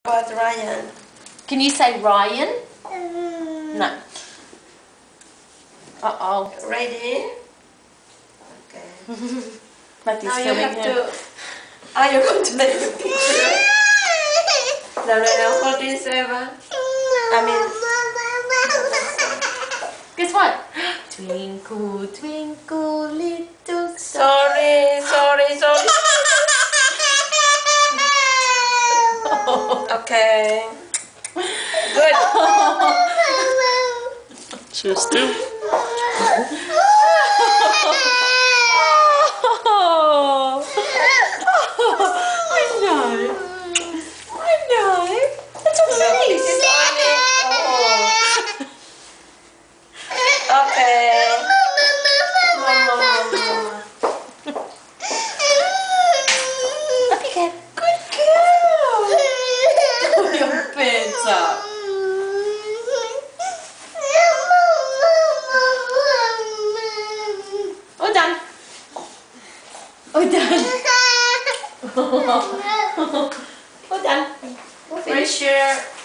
But Ryan. Can you say Ryan? No. Uh-oh. Ready? Okay. Matthew's Now you filming have him. to... Are you going to make the picture? No, hold this, Eva. I mean... Guess what? Twinkle, twinkle, little star. Sorry. Okay. Good. Sit still. I know. That's okay. This is only... Oh. Okay. Okay. Good girl. Put your pants up. Oh, done. Oh, done. Oh, done. Where's your